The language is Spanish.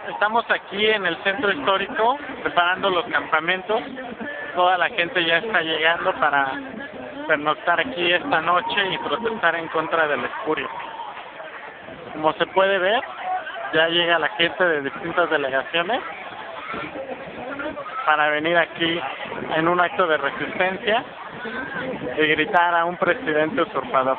Estamos aquí en el centro histórico preparando los campamentos. Toda la gente ya está llegando para pernoctar aquí esta noche y protestar en contra del espurio. Como se puede ver, ya llega la gente de distintas delegaciones para venir aquí en un acto de resistencia y gritar a un presidente usurpador.